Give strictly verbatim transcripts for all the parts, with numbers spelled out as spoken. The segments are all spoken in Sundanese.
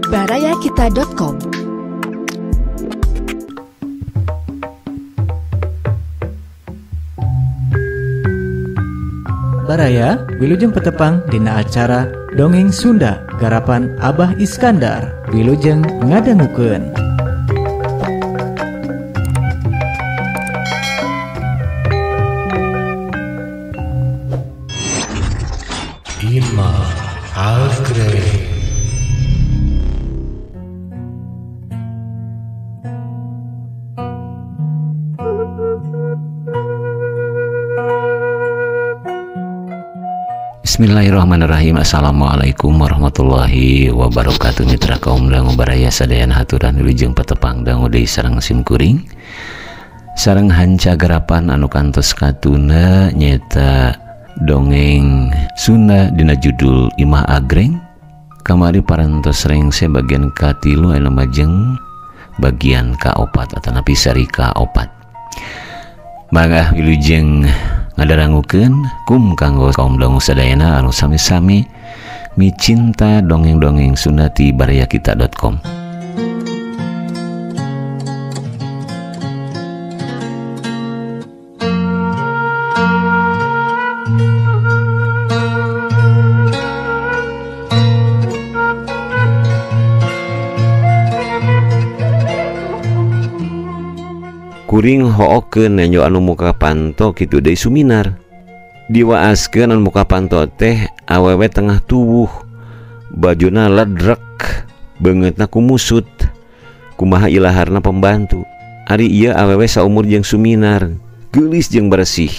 barayakita dot com. Baraya wilujeng petepang dina acara Dongeng Sunda garapan Abah Iskandar. Wilujeng ngadangukeun. Ima Agreng. Bismillahirrahmanirrahim. Assalamualaikum warahmatullahi wabarakatuh. Mitra kaum dangu baraya sadayana haturan wilujeng petepang dangu deui sareng sim kuring sareng hanca garapan anu kantos katuna nyata Dongeng Sunda dina judul Imah Agreng. Kamari parantos rengse bagian katilu anu majeng bagian kaopat atanapi sari kaopat. Mangga wilujeng ngadarangukeun kum kanggo kaum dangu sadayana anu sami-sami micinta dongeng-dongeng Sunda ti barayakita dot com. Kuring hookeun nenyo anu muka panto kitu deui suminar. Diwaaskeun anu muka panto teh awewe tengah tuwuh, bajuna ledrek, beungeutna kumusut. Kumaha ilaharna pembantu. Ari ieu awewe saumur jeung suminar, geulis jeung bersih.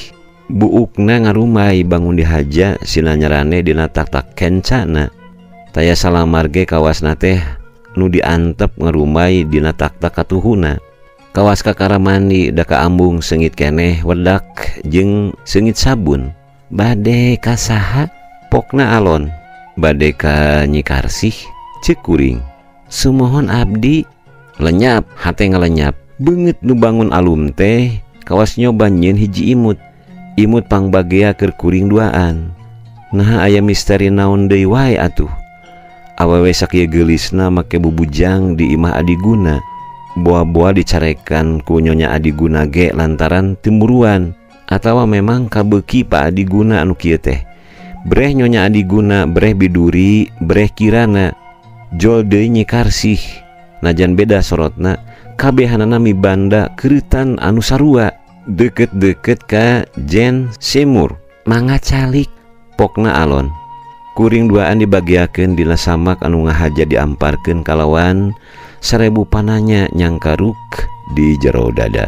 Buukna ngarumay bangun dihaja sina nyarane dina tak-tak kencana. Taya salamar ge kawasna teh nu diantep ngarumay dina tak-tak katuhuna. Kawas kakara mandi da kaambung sengit keneh wedak jeung sengit sabun. Bade ka saha? Pokna alon. Bade ka Nyi Karsih, ceuk kuring. Sumohon abdi. Lenyap, hate ngalenyap. Beungeut nu bangun alum teh kawas nyoba nyieun hiji imut. Imut pangbagea keur kuring duaan. Nah aya misteri naon deui wae atuh. Awewe sakieu geulisna make bubujang di imah adiguna. Boa-boa dicarekan ku Nyonya Adiguna ge lantaran temburuan atawa memang kabeuki Pak Adiguna anu kieu teh. Breh Nyonya Adiguna, breh biduri, breh kirana. Jol deui Nyi Karsih. Najan beda sorotna, kabehanana mibanda keuretan anu sarua, deukeut-deukeut ka Jen Semur. Mangga calik, pokna alon. Kuring duaan dibagiakeun dina samak anu ngahaja diamparkeun kalawan sarebu pananya nyangkaruk di jero dada.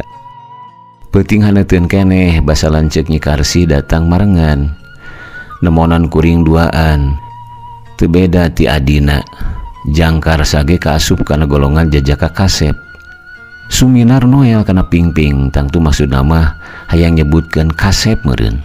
Peuting haneutkeun keneh basa lanceuk Nyi Karsih datang marengan. Nemonan kuring duaan teu beda ti adina. Jangkar sage kaasup kana golongan jajaka kasep. Suminar noel kana pingping tangtu maksudna mah hayang nyebutkeun kasep meureun.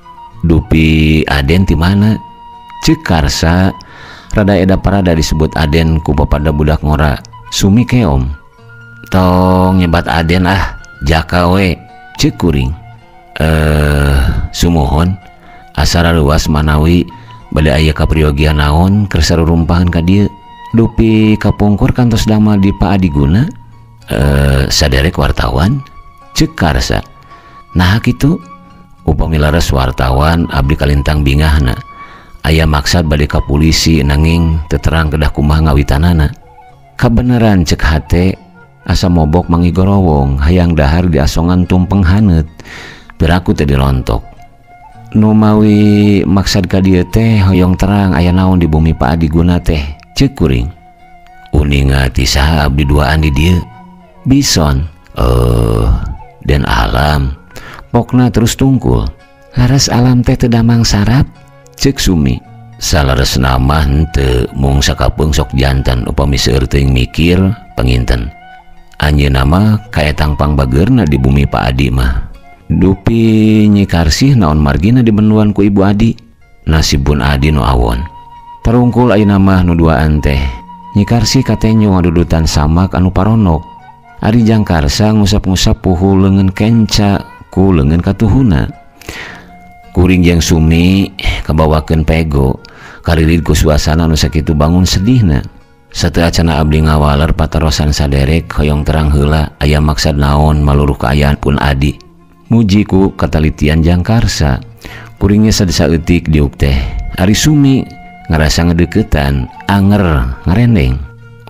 Dupi aden ti mana? Ceuk Karsa rada eda parada disebut aden ku bapada budak ngora. Sumi keom, tong nyebat aden ah, jaka we, ceuk kuring. Eh, sumohon, asara luas manawi bade aya kapriogian naon keur sarurumpahan ka dieu. Dupi kapungkur kantos damel di Pak Adiguna. Eh, saderek wartawan, ceuk Karsa. Nah kitu, upami laras wartawan abdi kalintang bingahna. Aya maksad bade ka polisi nanging teu terang kedah kumaha ngawitanana. Kabeneran cek hate asa mobok mangigorowong hayang dahar di asongan tumpeng haneut piraku teh dirontok. Nu mawi maksad ka dieu teh hoyong terang aya naon di bumi Pak Adiguna teh, ceuk kuring. Uninga ti saha abdi duaan di dieu? Bison. Eh, dan alam. Pokna terus tungkul. Laras alam teh teu damang sarap, ceuk Sumi. Salares nama henteu mung sakapeung sok jantan upami seueur teuing mikir penginten. Anjeunna mah kaetang pangbageurna di bumi Pak Adi mah. Dupi Nyi Karsih naon margina dibenduan ku Ibu Adi. Nasibun Adi nu awon. Tarungkul ayeuna mah nu duaan teh. Nyi Karsih katenyo ngadudutan samak anu paronok. Ari Jangkarsa ngusap-ngusap puhu leungeun kenca ku leungeun katuhuna. Kuring jeung Sumi kabawakeun pego karirid ku suasana anu sakitu bangun sedihna. Satu acana abdi ngawaler patarosan saderek hoyong terang heula aya maksad naon maluruh kaayaan pun adi. Mujiku katalitian jangkarsa. Kuringnya sadesa eutik diuk teh. Ari Sumi ngerasa ngedeketan, anger, ngarendeng.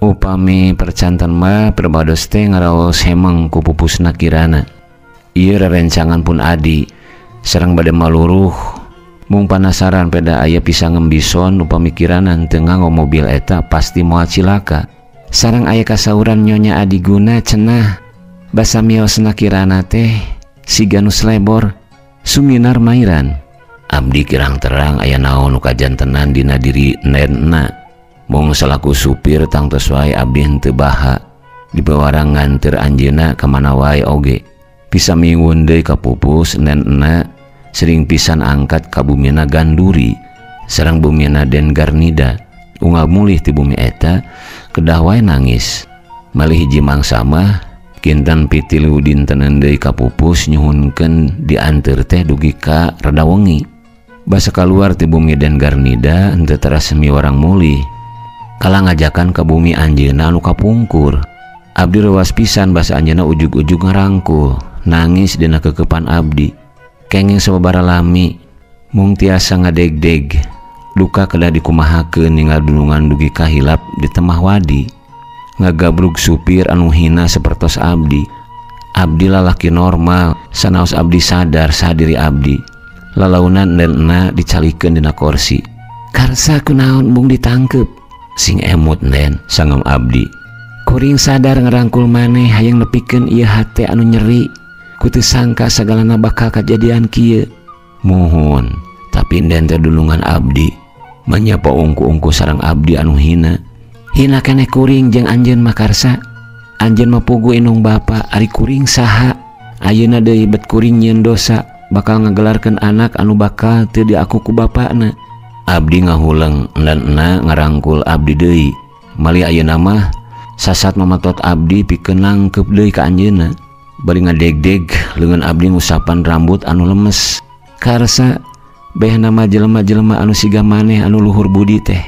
Upami percantan mah perbados teh ngaraos hemeng ku pupusna kirana. Ieu rerencangan pun adi. Sareng bade maluruh mung panasaran peda aya pisang ngembison upami kiranan teu nganggo mobil eta pasti moal cilaka. Sareng aya kasauran nyonya Adi Guna cenah basa miosna kirana teh siga nu slebor Suminar mairan. Abdi kirang terang aya naon nu kajantenan dina diri nenna. Mung salaku supir tangtos wae abdi henteu baha dibawarang nganter anjeunna ka mana wae oge. Bisa miwun deui ka pupus nenna sering pisan angkat ka bumina Ganduri sareng bumina Den Garnida. Unggal mulih ti bumi eta kedah wae nangis. Malih hiji mangsa mah kinten pitilu dintenan deui ka pupus nyuhunkeun dianteur teh dugi ka rada wengi. Basa kaluar ti bumi Den Garnida henteu teras miwarang mulih. Kala ngajakan ka bumi anjeunna anu kapungkur. Abdi rewas pisan basa anjeunna ujug-ujug ngarangkul. Nangis dina kekepan abdi. Kenging sababara lami mung tiasa ngadeg-deg. Luka kedah dikumahakeun ninggal dulungan dugi kahilap di temah wadi. Ngagabrug supir anu hina sapertos abdi. Abdi lalaki normal, sanaos abdi sadar sadiri abdi. Lalaunan nenna dicalikeun dina kursi. Karsa kunaon mung ditangkep. Sing emut nen sangem abdi. Kuring sadar ngerangkul maneh hayang nepikeun ieu hate anu nyeri. Kutu sangka sagalana bakal kejadian kieu. Mohon, tapi enden teh dulungan abdi. Menyapa ungku-ungku sareng abdi anu hina. Hina keneh kuring jeung anjeun mah karsa. Anjeun mah pugu inung bapa ari kuring saha. Ayeuna deui bet kuring nyieun dosa bakal ngagelarkeun anak anu bakal teu diaku ku bapana. Abdi ngahuleng endanna ngarangkul abdi deui. Mali ayeuna mah sasat mamatot abdi pikeun nangkep deui ka anjeunna. Bari ngadeg-deg leungeun abdi ngusapan rambut anu lemes. Karsa beh nama jelema-jelema anu siga maneh anu luhur budi teh.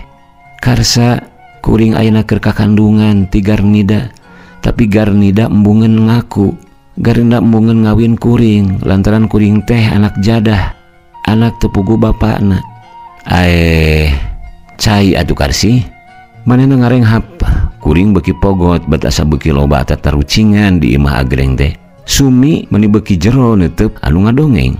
Karsa kuring ayeuna keur kakandungan ti Garnida, tapi Garnida embungeun ngaku. Garnida embungeun ngawin kuring lantaran kuring teh anak jadah, anak teu pugu bapana. Ae cai atuh Karsi. Manehna ngarenghap. Kuring beki pogot bat asa beki loba tatarucingan di imah agreng teh. Sumi meni beki jero neuteuk anu ngadongeng.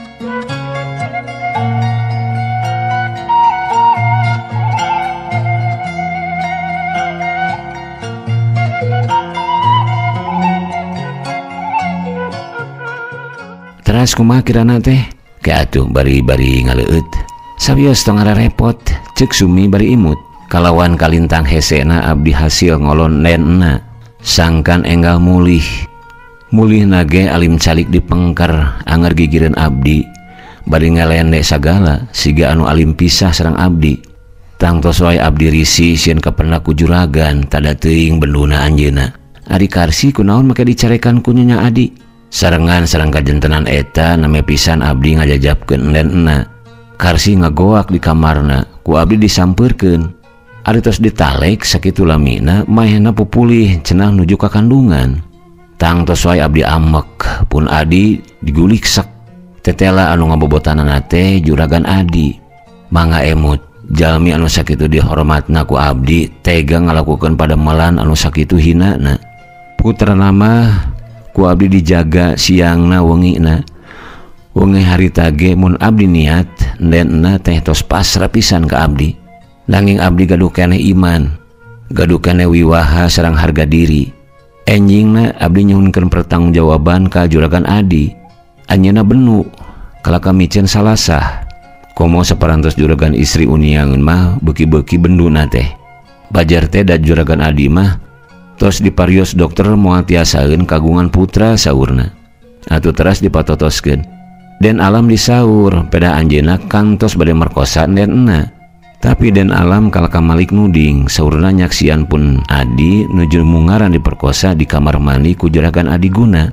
Teras kumaha kirana teh? Kae atuh bari-bari ngaleueut. Sabios tong repot, ceuk Sumi bari imut. Kalawan kalintang hesena abdi hasil ngolon nenna. Sangkan enggal mulih. Mulih nage alim calik dipengker anger gigireun abdi. Bari ngelende sagala siga anu alim pisah sareng abdi. Tangtos wae abdi risih sieun kapendak ku juragan tada teuing benduna anjeunna. Ari Karsi kunaon make dicarekan ku Nyonya Adi. Sarengan sareng kajentenan eta name pisan abdi ngajajabkeun nenna. Karsi ngagoak di kamarna ku abdi disampeurkeun. Ari tos ditalek sakitu lamina mahena pupulih cenah nuju ka kandungan. Tangtos wae abdi amek pun Adi digulik sek. Tetela anu ngabobotanana teh juragan Adi. Mangga emut jalmi anu sakitu dihormatna ku abdi tega ngalakukeun pademelan anu sakitu hinana. Putrana mah ku abdi dijaga siangna wengina. Wengi harita ge mun abdi niat nenna teh tos pasrah pisan ka abdi. Nanging abdi gaduh keneh iman, gaduh keneh wiwaha sareng harga diri. Enjingna abdi nyuhunkeun pertanggungjawaban ka juragan Adi. Anjeunna benu kalaka micen salasah. Komo saparantos juragan istri uniangeun mah beuki-beuki benduna teh. Bajar teh da juragan Adi mah tos diparios dokter moal tiasaeun kagungan putra saurna. Atuh teras dipatotoskeun. Den Alam disaur peda anjeunna kantos bade merkosa nenna. Tapi Den Alam kalaka malik nuding saurna nyaksian pun Adi nuju mungaran diperkosa di kamar mandi ku juragan Adi Guna.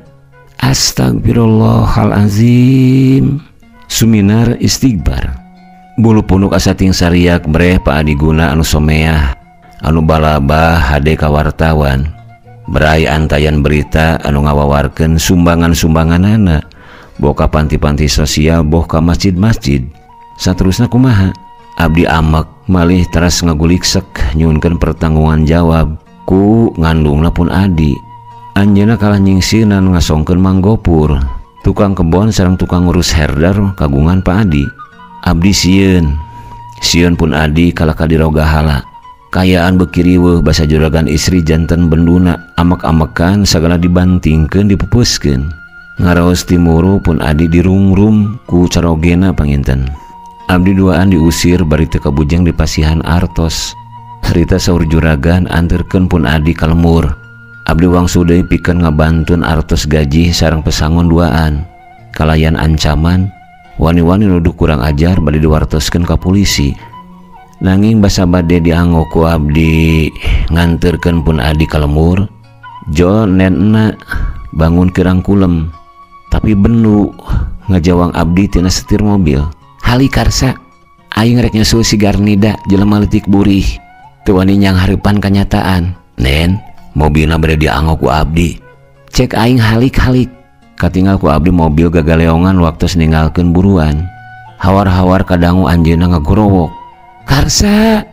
Astagfirullahalazim. Suminar istighbar. Bulu punuk asa ting sariak breh Pak Adi Guna anu someah. anu balabah hade ka wartawan berai antayan berita anu ngawawarkeun sumbangan-sumbanganana boka panti-panti sosial boh ka masjid-masjid. Saterusna kumaha? Abdi amek malih teras ngaguliksek nyuhunkeun pertanggungan jawab ku ngandungna pun Adi. Anjeunna kalah nyingsinan ngasongkeun manggopur tukang kebon sareng tukang ngurus herder kagungan Pak Adi. Abdi sieun sieun pun Adi kalah kadiroga hala kayaan bekiriweuh basa juragan istri janten benduna amek-amekan sagala dibantingkeun dipupuskeun. Ngaraos timuru pun Adi dirungrum ku carogena panginten. Abdi duaan diusir bari teu kabujang di pasihan artos. Harita saur juragan anterkeun pun Adi ka lemur. Abdi wangsul deui pikeun ngabantun artos gaji sareng pesangon duaan. Kalayan ancaman wani-wani nuduh kurang ajar bade diwartoskeun ka polisi. Nanging basa bade dianggo ku Abdi nganterkeun pun Adi ka lemur. Jo nenna bangun kirang kulem tapi benu ngajawang Abdi tina setir mobil. Hali karsa aing rek nyusul si Garnida jelema leutik burih teu wani nyang hareupan kanyataan. Nen mobilna bade dianggo ku Abdi. Cek aing halik-halik katinggal ku Abdi mobil gagaleongan waktos ninggalkeun buruan. Hawar-hawar kadangu anjeunna ngagorowok. Karsa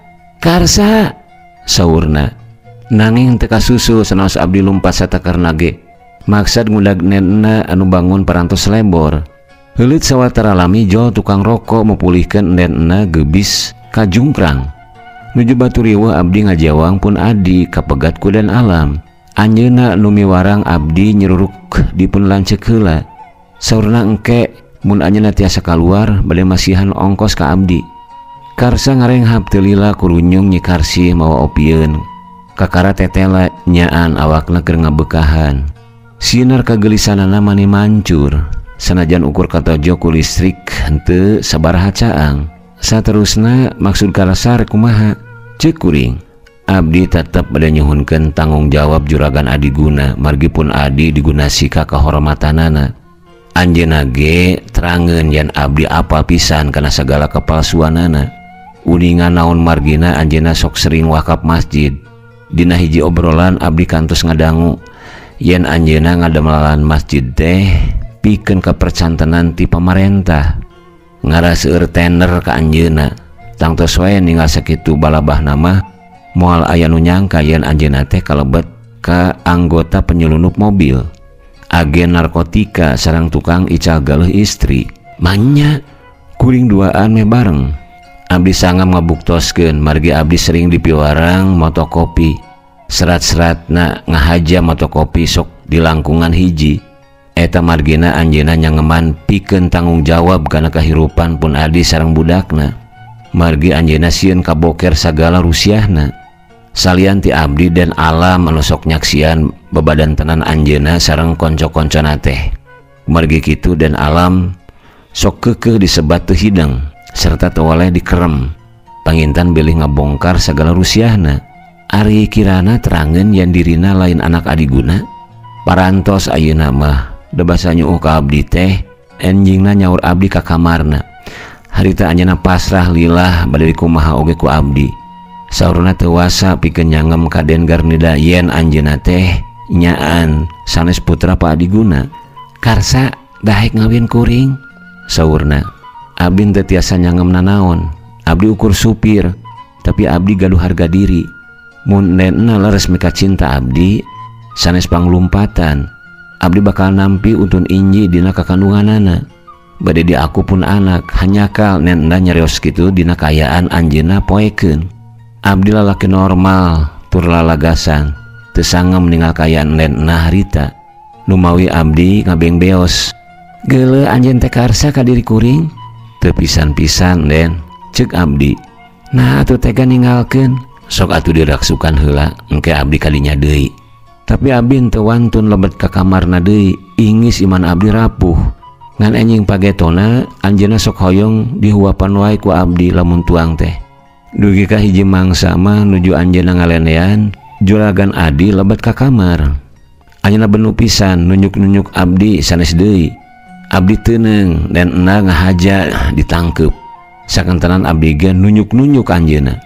karsa saurna. Nanging teu kasusul sanaos Abdi lumpat satakarna ge. Maksad ngudag nenna anu bangun parantos lebor. Heuleut sawatara lami Jo tukang rokok mepulihkeun nenna gebis ka jungkrang. Nuju baturieuh Abdi ngajawang pun Adi kapegat ku dan alam. Anjeunna nu miwarang Abdi nyeruruk dipun lanceuk heula. Saurna engke mun anjeunna tiasa kaluar bade masihan ongkos ka Abdi. Karsa ngarenghap teu lila kurunyung nyi Karsi mawa opieun. Kakara tetela nyaan awakna keur ngabeukahan. Sinar kagelisanana mani mancur. Sanajan ukur katojo ku listrik henteu sabaraha caang. Saterusna maksud karasa rek kumaha? Ceuk kuring. Abdi tetep bade nyuhunkeun tanggung jawab juragan Adi guna margi pun Adi digunasi ka kahormatanana. Anjeunna ge terangeun yen Abdi apal pisan kana sagala kepalsuanana. Uningan naon margina anjeunna sok sering wakaf masjid. Dina hiji obrolan Abdi kantos ngadangu yen anjeunna ngadamelalan masjid teh pikeun kapercantenan ti pamarentah. Ngaraseur tender ka anjeunna tangtos wae ninggal sakitu balabah nama moal aya nu nyangka yen anjeunna teh kalebet ka anggota penyelundup mobil, agen narkotika sareng tukang ical galeuh istri. Manya kuring duaan meh bareng. Abdi sangam ngabuktoskeun margi Abdi sering dipiwarang motokopi. Serat-seratna ngahaja motokopi sok di langkungan hiji. Eta margina anjeunna nyangeman pikeun tanggung jawab kana kahirupan pun Adi sareng budakna. Margi anjeunna sieun kaboker sagala rusiahna. Salian ti Abdi dan alam anu sok nyaksian bebadantenan anjeunna sareng konco-koncona teh. Margi kitu dan alam sok keukeuh disebat teu hideng serta teu waleh dikerem. Pangintan bilih ngabongkar sagala rusiahna. Ari kirana terangeun yen dirina lain anak adiguna. Parantos ayeuna mah da basa nyuuh ka Abdi teh enjingna nyaur Abdi ka kamarna. Harita anjeunna pasrah lillah bade kumaha oge ku Abdi. Saurna teu wasa pikeun nyangem ka Den Garnida yen anjeunna teh nyaan sanes putra Pak Adiguna. Karsa daek ngawin kuring saurna. Abdi teu tiasa nyangem nanaon. Abdi ukur supir tapi Abdi gaduh harga diri. Mun nenna leres mika cinta Abdi sanes panglumpatan. Abdi bakal nampi untun inji dina kakandunganana. Bade di aku pun anak hanyakal nenna nyarios kitu dina kayaan anjeunna poekeun. Abdi lalaki normal tur lalagasan teu sangem ninggal kayaan nenna harita. Numawi Abdi ngabengbeos. Geuleuh anjeun teh karsa ka diri kuring? Teu pisan-pisan Den, ceuk Abdi. Nah atuh tega ninggalkeun. Sok atuh diraksukan heula engke Abdi kadinya deui. Tapi Abdi teu wantun lebet ka kamarna deui, ingis iman Abdi rapuh. Ngan enjing pagetona anjeunna sok hoyong dihuapan wae ku Abdi lamun tuang teh. Dugi ka hiji mangsa mah nuju anjeunna ngalenean, juragan Adi lebet ka kamar. Anjeunna benu pisan nunjuk-nunjuk Abdi sanes deui. Abdi teuneng dan enna ngahaja ditangkep. Sakantanan Abdi ge nunjuk-nunjuk anjeunna.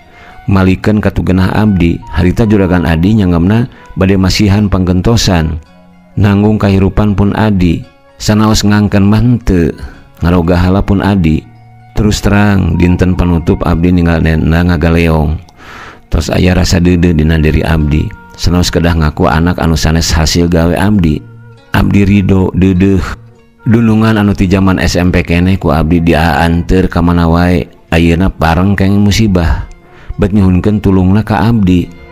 malikeun katugenah abdi. Harita juragan Adi nyangemna bade masihan panggentosan nanggung kahirupan pun Adi, sanaos ngangken mah henteu, ngaroga hala pun Adi. Terus terang dinten penutup abdi ninggalna ngagaleong, tos aya rasa deudeuh dina diri abdi, sanaos kedah ngaku anak anu sanes hasil gawe abdi. Abdi ridho deudeuh dunungan anu ti jaman S M P keneh ku abdi diaanteur ka mana wae, ayeuna pareng kenging musibah, bet nyuhunkeun tulungna ka abdi.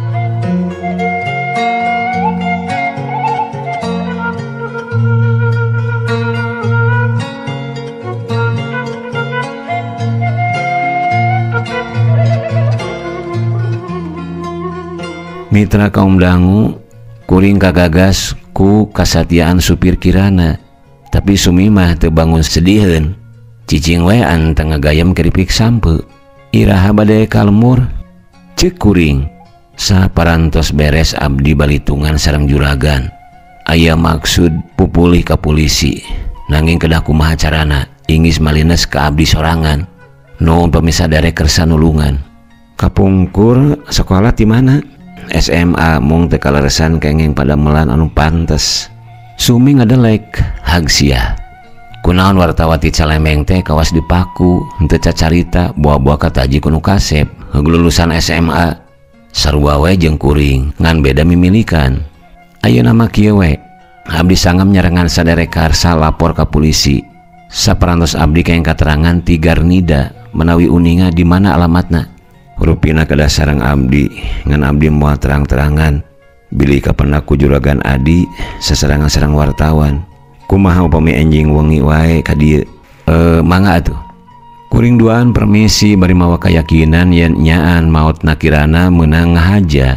Mitra kaum dangu kuring kagagas ku kasatiaan supir kirana, tapi sumi mah teu bangun sediheun, cicing wean teu ngagayam keripik sampeu. Iraha bade kalmur ceuk kuring. Saparantos beres abdi balitungan sareng juragan, aya maksud pupulih ka polisi, nanging kedah kumaha carana ingis malines ka abdi sorangan. Nuhun pemisah dare kersa nulungan. Kapungkur sekolah di mana? S M A mung teu kaleresan kenging pada melan anu pantes. Sumi ngadelek hagsia. Kunaon wartawati Calemeng teh kawas dipaku, henteu cacarita buah-buah kataji kunu kasep, lulusan S M A. Sarua we jeung kuring, ngan beda mimilikan. Ayeuna mah kieu we, abdi sangam nyarengan sadere karsa lapor ka polisi. Saparantos abdi kenging katerangan ti Garnida menawi uninga di mana alamatna. Rupina kedah sareng abdi, ngan abdi moal terang-terangan bilih kapendak ku juragan Adi sasarangan sareng wartawan. Kumaha upami enjing wengi wae ka dieu? E, mangga atuh. Kuring duaan permisi bari mawa kayakinan yen nyaan maotna kirana meunang ngahaja.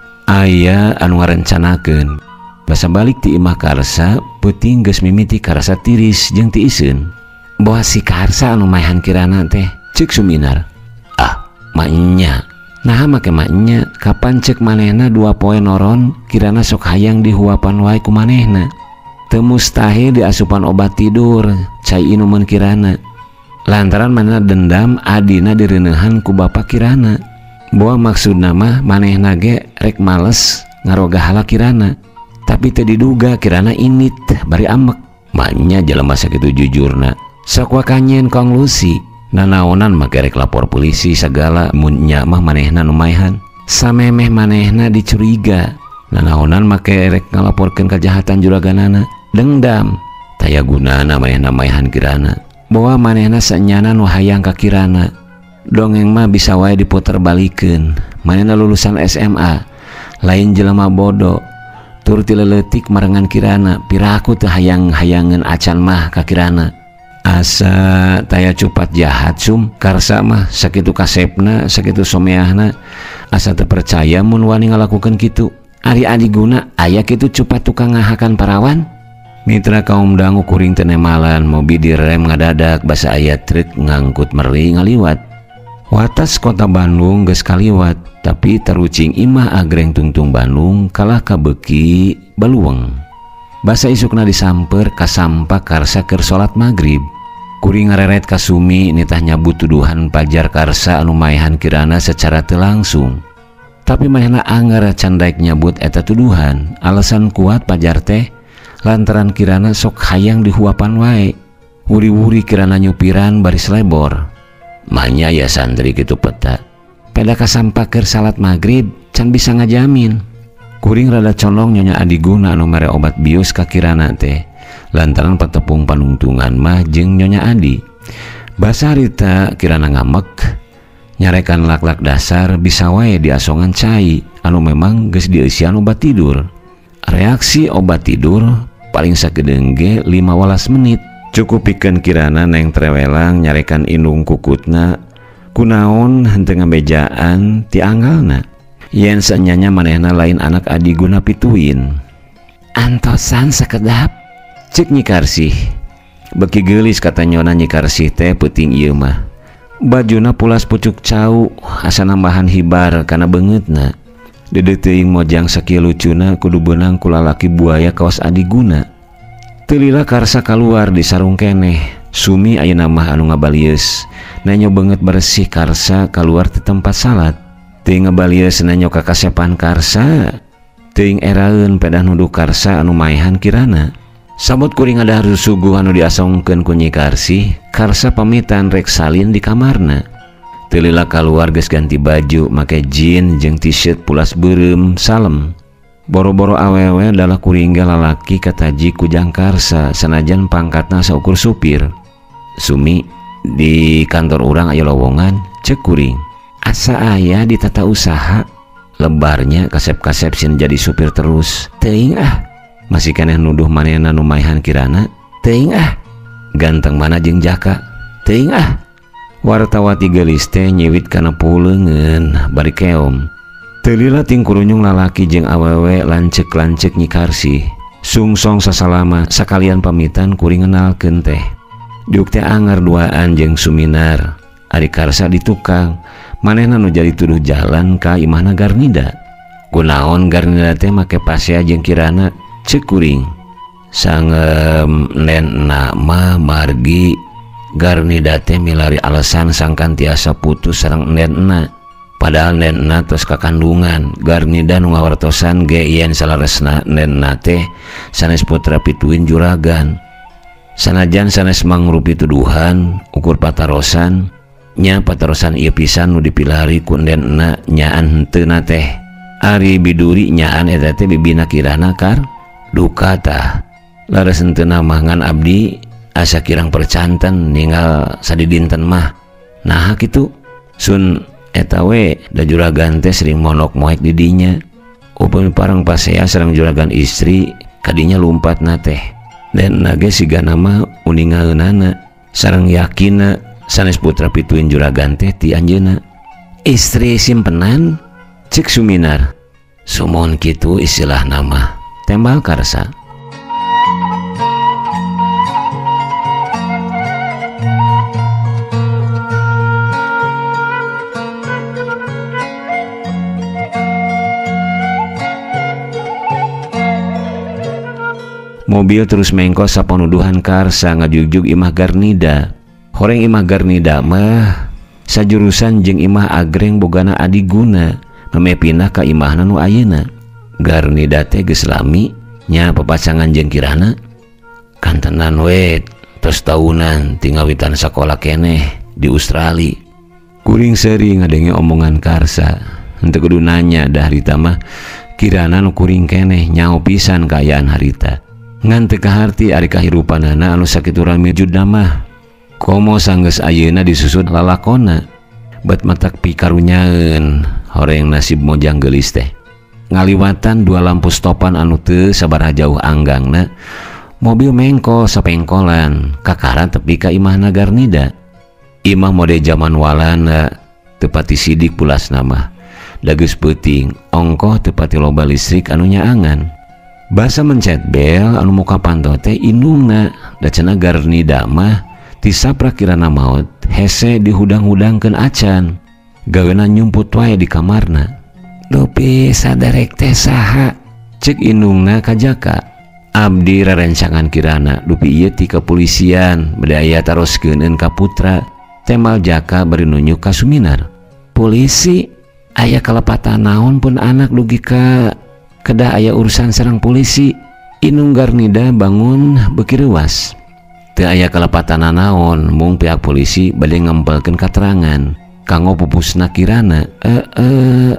Aya anu ngarencanakeun basa balik ti imah karsa peuting geus mimiti karsa tiris jeung ti iseun. Boa si karsa anu maehan kirana teh, ceuk Suminar. Maknya, nah make maknya, kapan cek manehna dua poe noron kirana sok hayang dihuapan wae ku manehna. Teu mustahil diasupan obat tidur, cai inuman kirana. Lantaran manehna dendam adina direuneuhan ku bapak kirana. Boa maksudna mah manehna ge rek males ngaroga hala kirana, tapi teu diduga kirana init bari amek. Maknya jelema sakitu jujurna, sok wakanyen kong Lucy. Nanaonan make rek lapor polisi sagala mun nya mah manehna nu maehan. Samemeh manehna dicuriga. Nanaonan make rek ngalaporkeun kajahatan juraganana. Dengdam taya gunana manehna maehan kirana. Boa manehna sanyana nu hayang ka kirana. Dongeng mah bisa wae diputer balikeun. Manehna lulusan S M A, lain jelema bodoh. Tur ti leutik marengan kirana, piraku teu hayang-hayangeun acan mah ka kirana. Asa taya cupat jahat sum, karsa mah sakitu kasepna, sakitu someahna, asa teu percaya mun wani ngalakukeun kitu. Ari adiguna aya kitu cupat tukang ngahakan parawan. Mitra kaum dangu kuring teu nemalan, mobil direm ngadadak basa aya truk ngangkut meri ngaliwat. Watas kota Bandung geus kaliwat, tapi tarucing imah agreng tungtung Bandung kalah kabeuki baluweng. Basa isukna disamper kasampa karsa keur salat maghrib. Kuring ngareret ka Sumi nitah nyabut tuduhan pajar karsa anu maehan kirana secara teu langsung. Tapi manehna anggar can daek nyabut eta tuduhan. Alasan kuat pajar teh lantaran kirana sok hayang dihuapan wae. Wuri-wuri kirana nyupiran baris lebor. Manya ya santri kitu peta. Peda kasampa keur salat maghrib can bisa ngajamin. Kuring rada colong nyonya adiguna anu mere obat bius ka kirana teh, lantaran patepung panungtungan mah jeung nyonya Adi. Basa harita kirana ngamek, nyarekan lak-lak dasar bisa wae diasongan cai anu memang geus dieusian obat tidur. Reaksi obat tidur paling sakedeung ge lima welas menit. Cukup pikeun kirana neng trewelang nyarekan indung kukutna, kunaon henteu ngabejaan ti anggalna. Yen sanyanya manehna lain anak adiguna pituin. Antosan sakedap, cek Nyi Karsih. Beki geulis kata nyona Nyi Karsih teh peuting ieu mah. Bajuna pulas pucuk cau, asa nambahan hibar kana beungeutna. Deudeuh teuing mojang sakieu lucuna kudu beunang ku lalaki buaya kaos adiguna. Teu lila karsa kaluar di sarung keneh. Sumi ayeuna mah anu ngabalieus, nanyo beungeut bersih karsa kaluar ti tempat salat. teu ngabalieuseun nyoka kasepan karsa, teuing eraeun pedah nuduh karsa anu maehan kirana. Sabot kuring ada harus suguh anu diasongkeun ku Nyi Karsih, karsa pamitan rek salin di kamarna. Teu lila kaluar geus ganti baju, make jeans jeung t-shirt pulas beureum salem. Boro-boro awewe adalah kuringga lalaki kataji kujang karsa sanajan pangkatna saukur supir. Sumi, di kantor urang aya lowongan, cek kuring. Asa aya di tata usaha, lebarnya kasep-kasep sin jadi supir terus. Teuing ah, masih keneh nuduh manehna nu maehan kirana. Teuing ah, ganteng mana jeung jaka. Teuing ah. Wartawati geulis teh nyiwit kana puleungeun bari keom. Teu lila ting kurunyung lalaki jeung awewe lancek-lancek Nyi Karsih. Sungsong sasalama sakalian pamitan kuring ngenalkeun teh. Diuk teh anger duaan jeung Suminar. Ari karsa di tukang, manehna nu jadi tuduh jalan ka imahna Garnida. Kunaon Garnida teh make pasea jeung kirana, ceuk kuring. Sangem nenna mah margi Garnida teh milari alasan sangkan tiasa putus sareng nenna. Padahal nenna tos kakandungan. Garnida nu ngawartosan ge yen salaresna nenna teh sanes putra pituin juragan. Sanajan sanes mangrupi tuduhan ukur patarosan, nya patarosan ieu pisan nu dipilari ku nenna nyaan henteuna teh. Ari biduri nyaan eta teh bibina kirana kar duka tah. Lares henteuna mah ngan abdi asa kirang percanten ninggal sadidinten mah. Nah kitu sun eta we da juragan teh sering monok moek di dinya. Upami parang pasea sareng juragan istri kadinya lumpatna teh. Dan nage siga nama uningaeunana sareng yakina sanes putra pituin juragan teh ti anjeuna. Istri simpenan, cek Suminar. Sumon kitu istilah nama tembal karsa. Mobil terus mengkos saponuduhan karsa ngajugjug imah Garnida. Horeng imah Garnida mah sajurusan jeung imah agreng bogana adiguna memepinah ka imahna nu ayeuna. Garnida teh geus lami nya papacangan jeung kirana. Kantenan we tos taunan tingawitan sakola keneh di Australia. Kuring sering ngadenge omongan karsa. Henteu kudu nanya dah harita mah kirana nu kuring keneh nyao pisan kaayaan harita. Ngan teu kaharti ari kahirupanana anu sakitu rami judna mah. Komo sanggeus ayeuna disusut lalakonna. Bet matak pikarunyaeun horeng nasib mojang geulis teh. Ngaliwatan dua lampu stopan anu teu sabaraha jauh anggangna, mobil mengko sapengkolan kakara tepi ka imahna Garnida. Imah mode zaman walana teu pati sidik pulasna mah. Da geus peuting ongkoh teu pati loba listrik anu nyaangan. Basa mencet bel anu muka panto teh indungna. Da cenah Garnida mah tisaprak kirana maot hese dihudang-hudangkeun acan. Gaweuna nyumput wae di kamarna. Dupi saderek teh saha? Cek indungna ka Jaka. Abdi rarencangan kirana dupi ieu ti kepolisian bade aya taroskeun ka putra. Temal Jaka bari nunjuk ka Suminar. Polisi aya kalepatan naon pun anak dugi ka kedah aya urusan sareng polisi. Inung Garnida bangun beuki reuwas. Teu aya kalepatan naon mung pihak polisi bade ngempelkeun katerangan kanggo pupusna kirana. Eh eh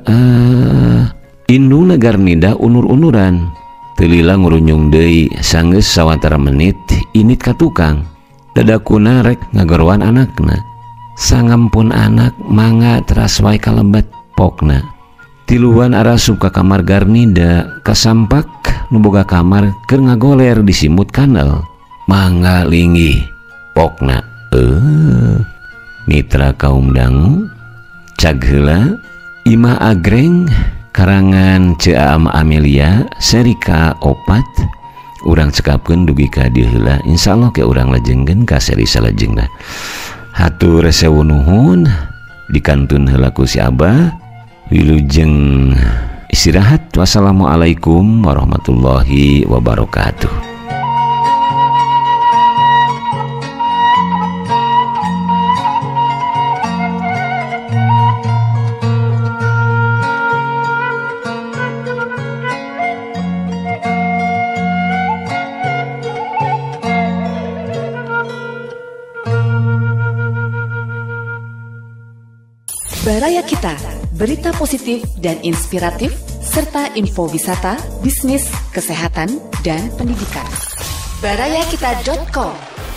eh Indungna Garnida unur-unuran. Teu lila ngurunyung deui sanggeus sawatara menit init ka tukang. Dadakuna rek ngagorowan anakna. Sangampun anak mangga teras wae kalebet pokna. Tiluan arasup ka kamar Garnida kasampak nu boga kamar keur ngagoler di simut kanal. Mangga linggih pokna. Eh mitra kaum dangu cag heula imah agreng karangan Ceam Amelia seri ka opat. Urang cekapkeun dugi ka dieu heula insyaallah ke urang lajengkeun ka seri salajengna. Hatur sewu nuhun dikantun heula ku si Abah. Wilujeng istirahat. Wassalamualaikum warahmatullahi wabarakatuh. Baraya Kita, berita positif dan inspiratif, serta info wisata, bisnis, kesehatan, dan pendidikan. baraya kita dot com